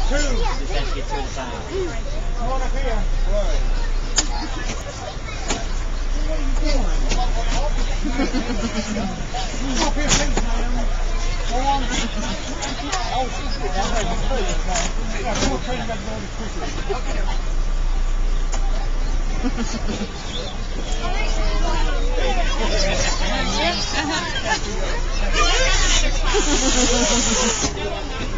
Just have to get through the side. Come on up here. Right. What are you doing? Come up here, please, ma'am. Go on. Oh, that's right, the tree. Yeah, come up here and get the door quickly. Okay.